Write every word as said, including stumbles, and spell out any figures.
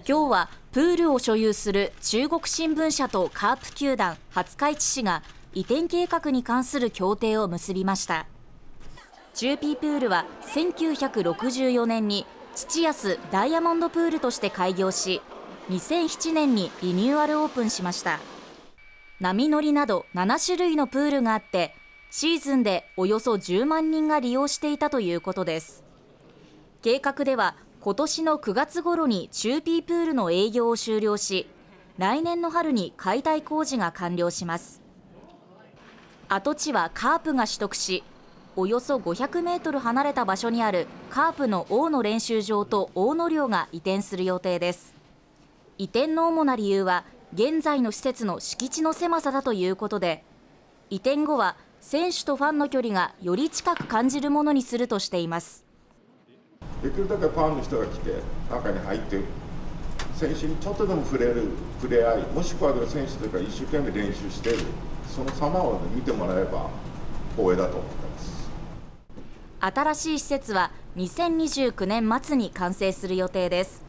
今日はプールを所有する中国新聞社とカープ球団廿日市市が移転計画に関する協定を結びました。チューピープールはせんきゅうひゃくろくじゅうよねんに土安ダイヤモンドプールとして開業し、にせんななねんにリニューアルオープンしました。波乗りなどななしゅるいのプールがあって、シーズンでおよそじゅうまんにんが利用していたということです。計画では今年のくがつ頃にチューピープールの営業を終了し、来年の春に解体工事が完了します。跡地はカープが取得し、およそごひゃくメートル離れた場所にあるカープの大野練習場と大野寮が移転する予定です。移転の主な理由は現在の施設の敷地の狭さだということで、移転後は選手とファンの距離がより近く感じるものにするとしています。 できるだけファンの人が来て中に入って選手にちょっとでも触れる触れ合い、もしくは選手とか一生懸命練習しているその様を見てもらえば光栄だと思っています。 新しい施設はにせんにじゅうきゅうねん末に完成する予定です。